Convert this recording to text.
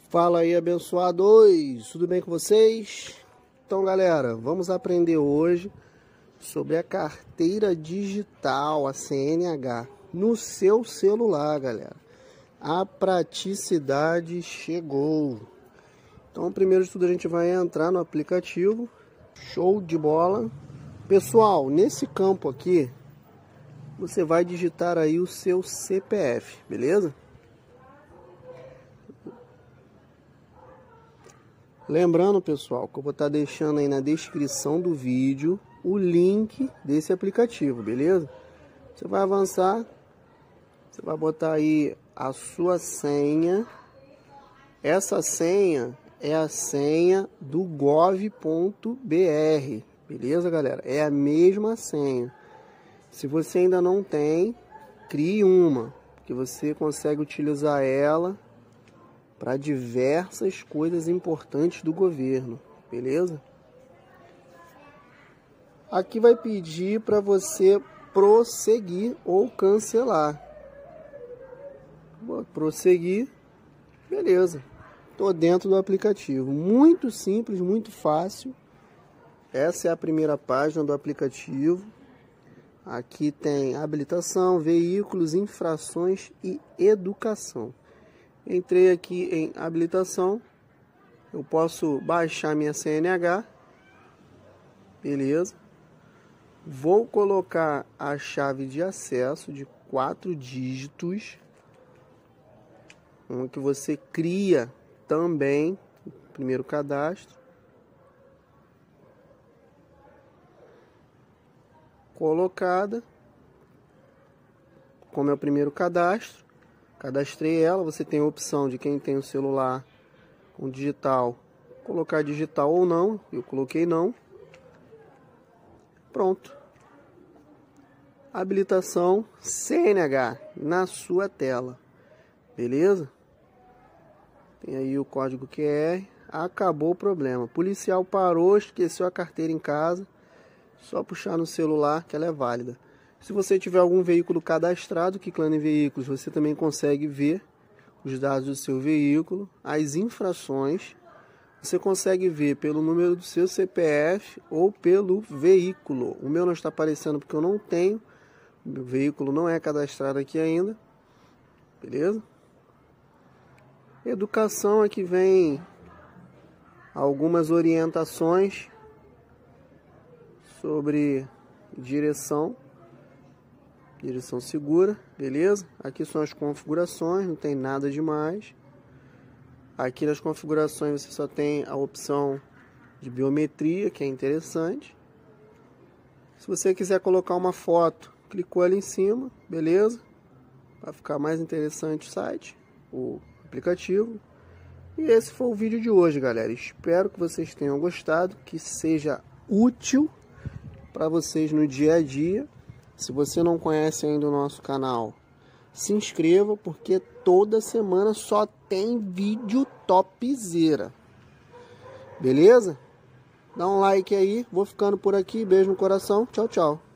Fala aí, abençoados! Tudo bem com vocês? Então, galera, vamos aprender hoje sobre a carteira digital, a CNH, no seu celular, galera. A praticidade chegou. Então, primeiro de tudo, a gente vai entrar no aplicativo. Show de bola! Pessoal, nesse campo aqui, você vai digitar aí o seu CPF, beleza? Lembrando, pessoal, que eu vou estar deixando aí na descrição do vídeo o link desse aplicativo, beleza? Você vai avançar, você vai botar aí a sua senha. Essa senha é a senha do gov.br, beleza, galera? É a mesma senha. Se você ainda não tem, crie uma, que você consegue utilizar ela para diversas coisas importantes do governo, beleza? Aqui vai pedir para você prosseguir ou cancelar. Vou prosseguir, beleza. Tô dentro do aplicativo, muito simples, muito fácil. Essa é a primeira página do aplicativo. Aqui tem habilitação, veículos, infrações e educação. Entrei aqui em habilitação, eu posso baixar minha CNH, beleza? Vou colocar a chave de acesso de 4 dígitos, uma que você cria também, primeiro cadastro. Colocada, como é o primeiro cadastro. Cadastrei ela, você tem a opção de quem tem o celular com digital, colocar digital ou não, eu coloquei não. Pronto. Habilitação CNH na sua tela, beleza? Tem aí o código QR, acabou o problema. Policial parou, esqueceu a carteira em casa, só puxar no celular que ela é válida. Se você tiver algum veículo cadastrado, Kiclano em Veículos, você também consegue ver os dados do seu veículo, as infrações. Você consegue ver pelo número do seu CPF ou pelo veículo. O meu não está aparecendo porque eu não tenho. O meu veículo não é cadastrado aqui ainda. Beleza? Educação, aqui vem algumas orientações sobre direção segura, beleza? Aqui são as configurações, não tem nada demais. Aqui nas configurações você só tem a opção de biometria, que é interessante. Se você quiser colocar uma foto, clicou ali em cima, beleza? Para ficar mais interessante o site, o aplicativo. E esse foi o vídeo de hoje, galera. Espero que vocês tenham gostado, que seja útil para vocês no dia a dia. Se você não conhece ainda o nosso canal, se inscreva, porque toda semana só tem vídeo topzera. Beleza? Dá um like aí, vou ficando por aqui, beijo no coração, tchau, tchau.